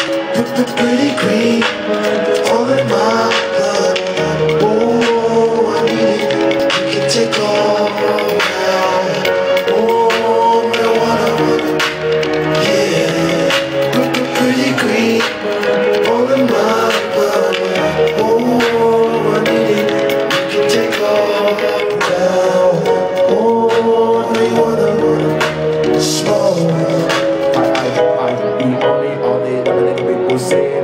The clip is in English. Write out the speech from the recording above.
Pretty green, all in my blood. Oh, I need it. You can take all now. Oh, marijuana, yeah. Pretty green, all in my blood. Oh, I need it. You can take all now. Oh, marijuana, smoke. I be on it all day, loving it, people say.